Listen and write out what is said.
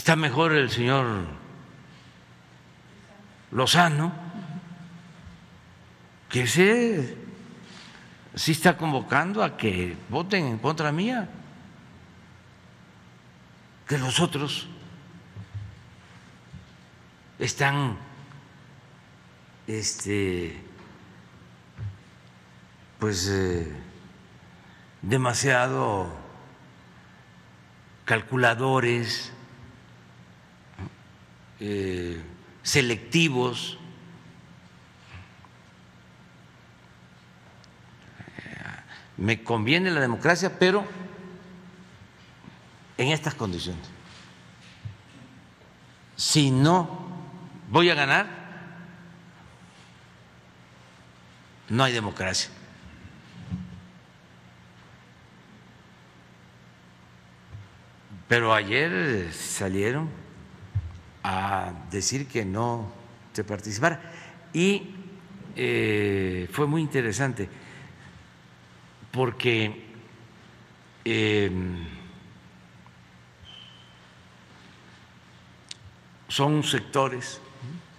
está mejor el señor Lozano, que sí está convocando a que voten en contra mía, que los otros están pues demasiado calculadores, selectivos. Me conviene la democracia, pero en estas condiciones. Si no voy a ganar, no hay democracia. Pero ayer salieron a decir que no se participara y fue muy interesante porque son sectores